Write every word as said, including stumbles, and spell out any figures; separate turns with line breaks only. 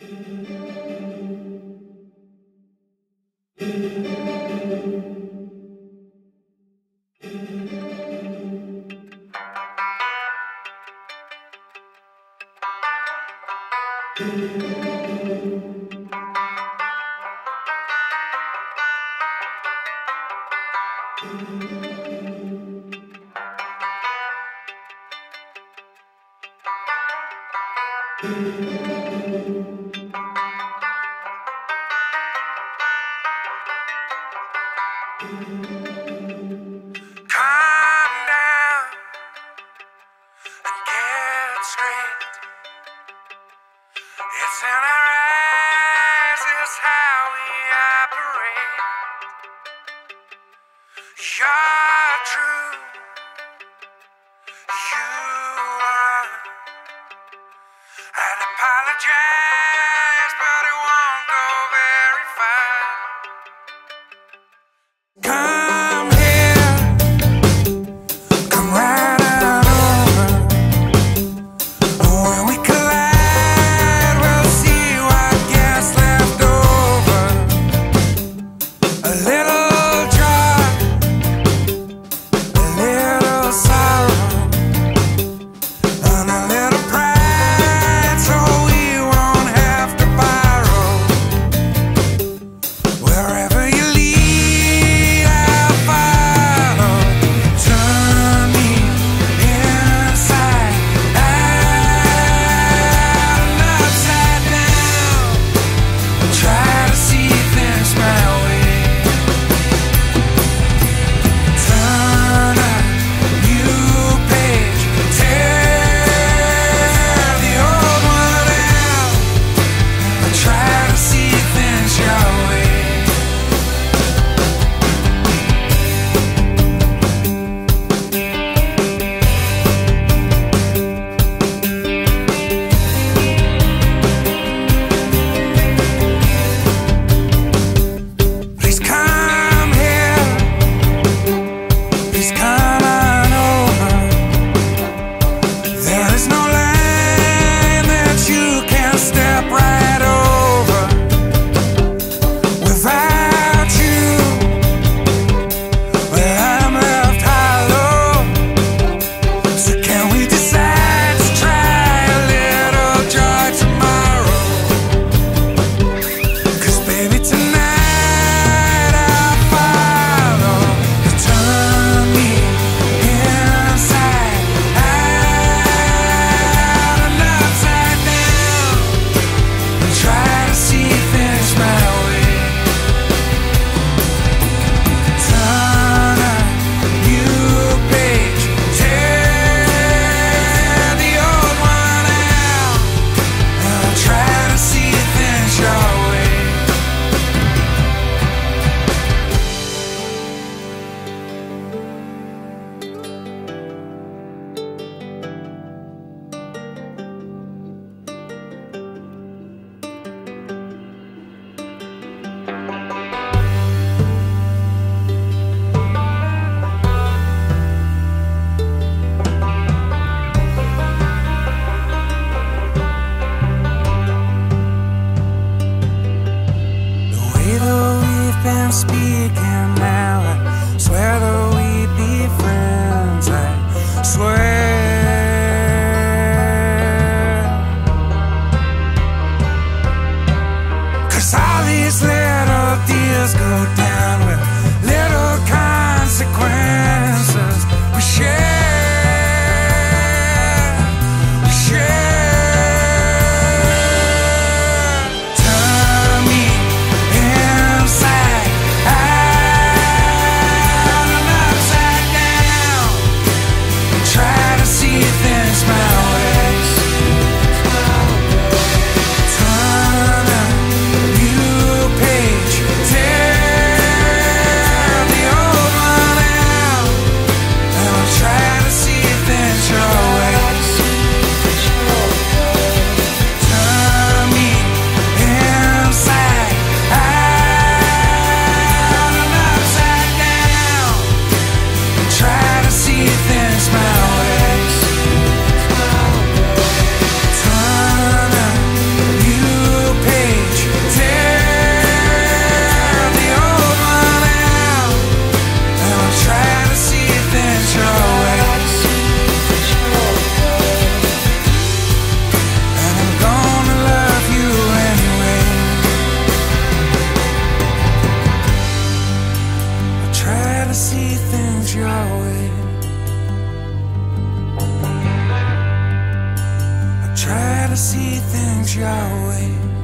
It's in our eyes, it's how we operate. You're true, you are. I'd apologize, but it won't go very far. Come here, come right on over. When we collide, we'll see what gets left over. A little joy, a little sorrow, and a little pride, so we won't have to borrow. Wherever you lead, I'll follow. Turn me inside out and upside down. Try to see things my way. Turn a new page, tear the old one out. Try to see things your way. Please come here, please come on over. There is no line that you can step right over. Without you, well, I'm left hollow. So can we decide to try a little joy tomorrow? 'Cause baby, tonight I'll follow. You turn me inside out and upside down. Try to see things my way. Turn a new page, tear the old one out. I'll try to see things your way. The way that we've been speaking now, I swear that we'd be friends, I swear. 'Cause all these little deals go down with little consequences. We share, we share. Turn me inside out and upside down. Try to see things my way. Turn a new page, tear the old one out, and I'll try to see things your way.